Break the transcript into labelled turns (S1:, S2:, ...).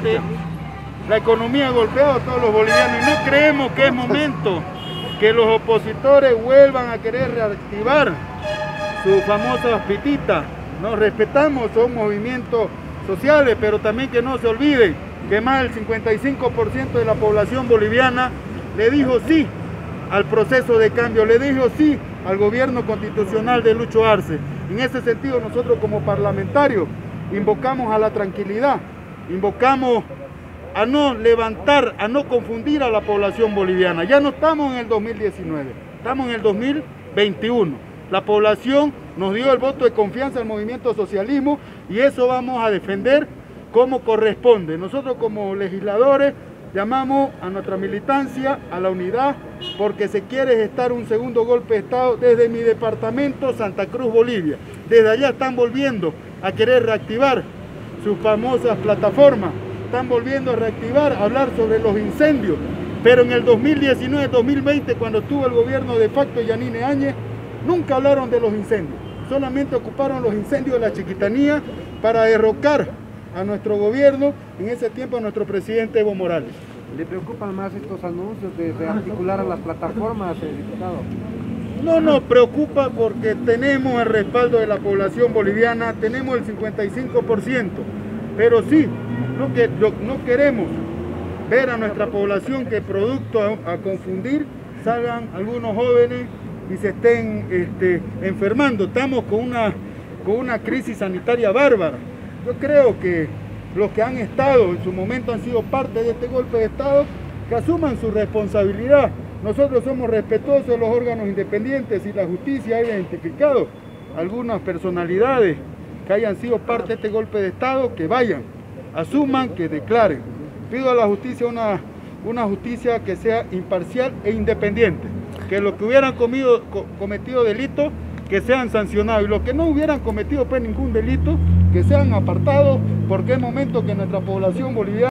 S1: fuerte, la economía ha golpeado a todos los bolivianos y no creemos que es momento que los opositores vuelvan a querer reactivar sus famosas pititas. Nos respetamos, son movimientos sociales, pero también que no se olviden que más del 55% de la población boliviana le dijo sí al proceso de cambio, le dijo sí al gobierno constitucional de Lucho Arce. En ese sentido, nosotros como parlamentarios invocamos a la tranquilidad, invocamos a no levantar, a no confundir a la población boliviana. Ya no estamos en el 2019, estamos en el 2021. La población nos dio el voto de confianza al movimiento socialismo y eso vamos a defender como corresponde. Nosotros como legisladores llamamos a nuestra militancia, a la unidad, porque se quiere gestar un segundo golpe de Estado desde mi departamento, Santa Cruz, Bolivia. Desde allá están volviendo a querer reactivar sus famosas plataformas, están volviendo a reactivar, a hablar sobre los incendios. Pero en el 2019-2020, cuando estuvo el gobierno de facto Yanine Áñez, nunca hablaron de los incendios, solamente ocuparon los incendios de la Chiquitanía para derrocar a nuestro gobierno, en ese tiempo a nuestro presidente Evo Morales.
S2: ¿Le preocupan más estos anuncios de rearticular a las plataformas, diputado?
S1: No nos preocupa porque tenemos el respaldo de la población boliviana, tenemos el 55%, pero sí, no queremos ver a nuestra población que producto a confundir salgan algunos jóvenes y se estén enfermando. Estamos con una crisis sanitaria bárbara. Yo creo que los que han estado en su momento han sido parte de este golpe de Estado, que asuman su responsabilidad. Nosotros somos respetuosos de los órganos independientes y la justicia ha identificado algunas personalidades que hayan sido parte de este golpe de Estado, que vayan, asuman, que declaren. Pido a la justicia una justicia que sea imparcial e independiente, que los que hubieran cometido delitos que sean sancionados y los que no hubieran cometido pues ningún delito que sean apartados, porque es momento que nuestra población boliviana